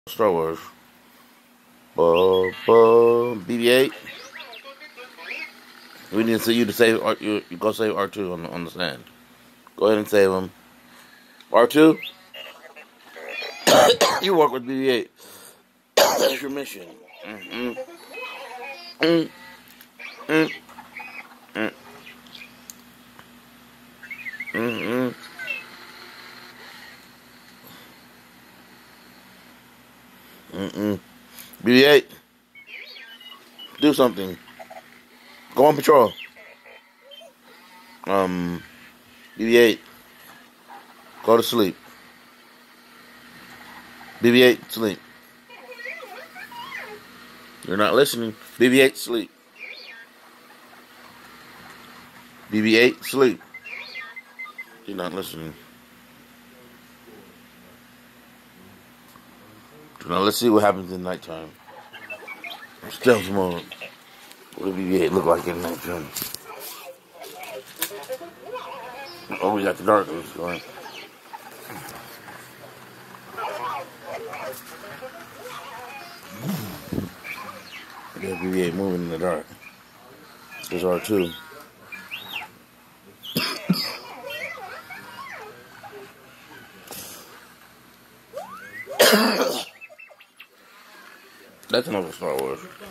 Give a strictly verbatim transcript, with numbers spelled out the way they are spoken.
Star Wars. Uh, uh, B B eight. We need to see you to save R. You, you go save R two on the, on the stand. Go ahead and save him. R two. You work with B B eight. That's your mission. Mm-hmm. Mm, mm, mm, mm, mm. Mm-mm. B B eight. Do something. Go on patrol. Um, B B eight. Go to sleep. B B eight, sleep. You're not listening. B B eight, sleep. B B eight, sleep. You're not listening. Now let's see what happens in nighttime. Stealth mode. What does B B eight look like in nighttime? Oh, we got the darkness going. Yeah, B B eight moving in the dark. There's R two. That's another Star Wars.